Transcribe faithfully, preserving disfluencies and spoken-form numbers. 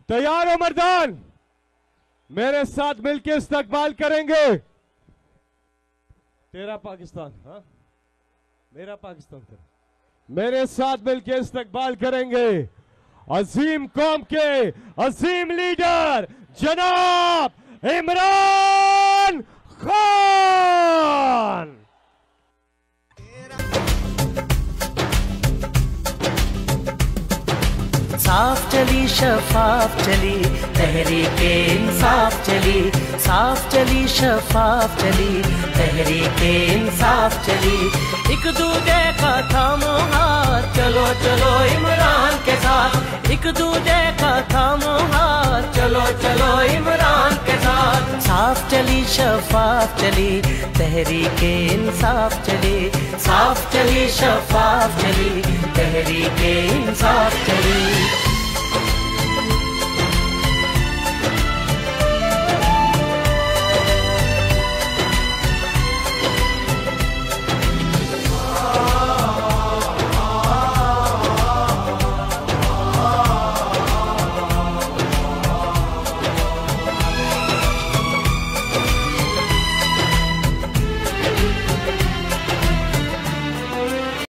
तैयार हो मर्दान? मेरे साथ मिलकर इस्तकबाल करेंगे। तेरा पाकिस्तान, हाँ मेरा पाकिस्तान तेरा। मेरे साथ मिलकर इस्तकबाल करेंगे अजीम कौम के अजीम लीडर जनाब इमरान खान। साफ चली शफाफ चली तहरीके इंसाफ चली, साफ चली शफाफ चली तहरीके इंसाफ चली। एक दूजे का थामो हाथ चलो चलो इमरान के साथ, एक दूजे का थामो हाथ चलो चलो इमरान के साथ। साफ चली शफाफ चली तहरीके इंसाफ चली, साफ चली शफाफ चली तहरीके इंसाफ चली।